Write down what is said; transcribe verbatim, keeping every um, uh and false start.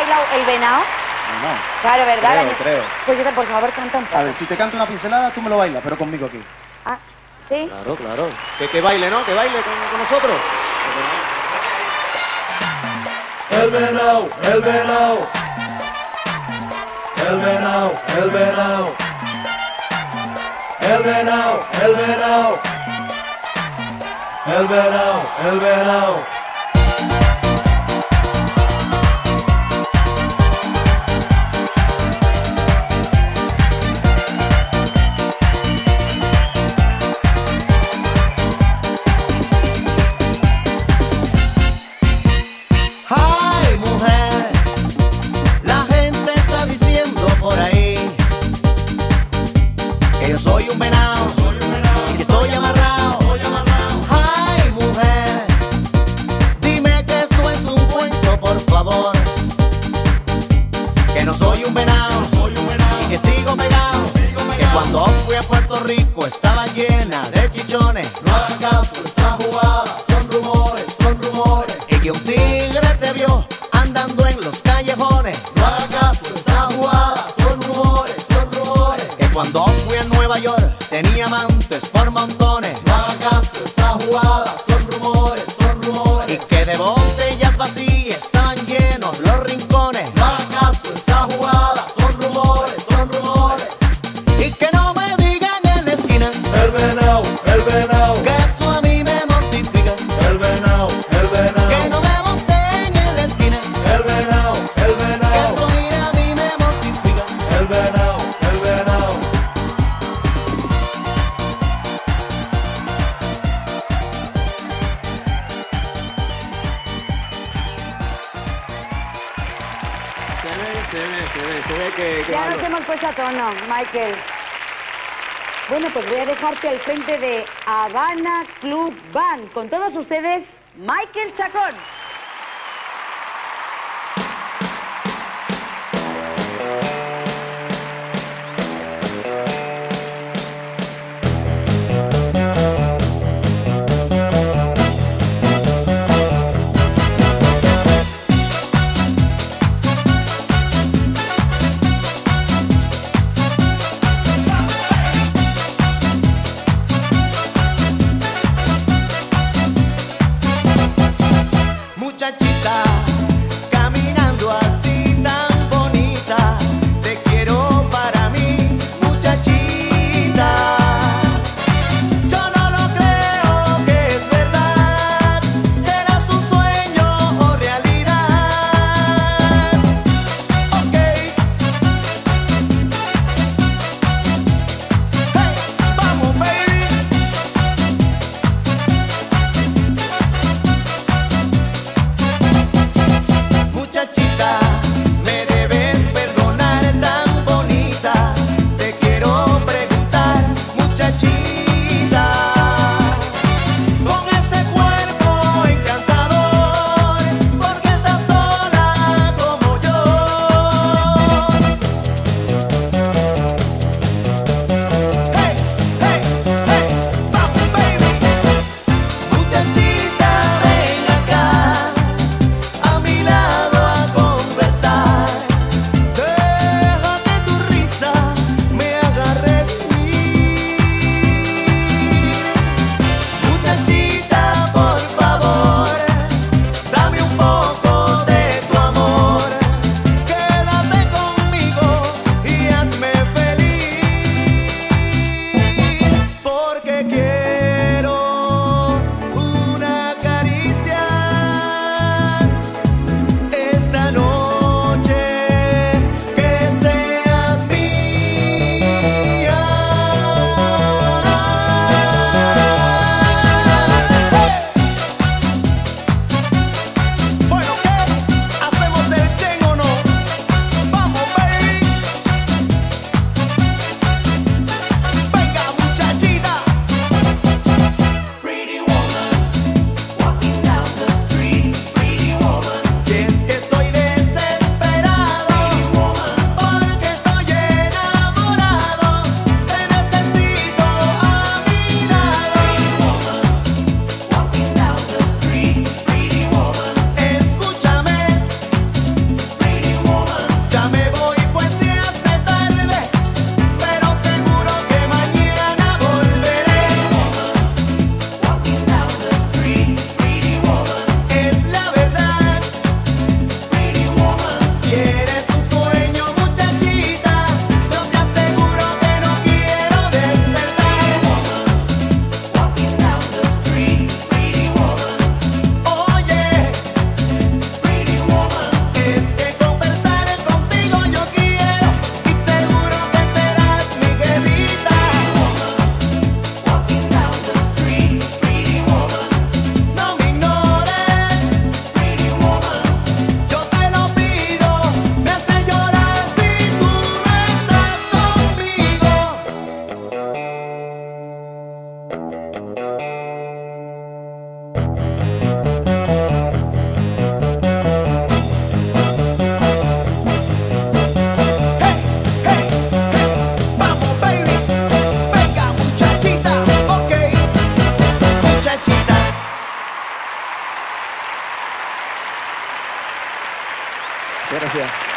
hablado el venado? No, no. Claro, ¿verdad? Creo, El año- creo. Pues yo te, por favor, canta un poco. A ver, si te canto una pincelada, tú me lo bailas, pero conmigo aquí. Ah, ¿sí? Claro, claro. Que, que baile, ¿no? Que baile con, con nosotros. El venado, el venado. El venado, el venado. El venado, el venado. El venado, el venado. Ay, mujer, la gente está diciendo por ahí que yo soy un venado y que estoy amarrado. Ay, mujer, dime que esto es un cuento, por favor, que no soy un venado y que sigo pegado, que cuando fui a Puerto Rico estaba llena de chichones. No hagas caso, esa jugada son rumores, son rumores, y que un tigre te vio andando en los callejones. No hagas caso, esa jugada son rumores, son rumores, que cuando fui a Nueva York tenía amantes por montones. No hagas caso, esa jugada son rumores, son rumores, y que de botellas vacías estaban llenos los rincones. No hagas caso, esa jugada son rumores, son rumores, y que no me digan en la esquina El venado, el venado. que eso a mí me mortifica. El venado, el venado. Que no me voceen en la esquina, El venado, el que venado. eso mira a mí me mortifica. El venado, el venado. Se ve, se ve, se ve, se ve que... que Ya bailo. nos hemos puesto a tono, Michael. Bueno, pues voy a dejarte al frente de Habana Club Band. Con todos ustedes, Michael Chacón. Muchachita, caminando así tan bonita, te quiero para mí, muchachita. Yo no lo creo que es verdad, serás un sueño o realidad. Ok. Hey, vamos, baby. Gracias.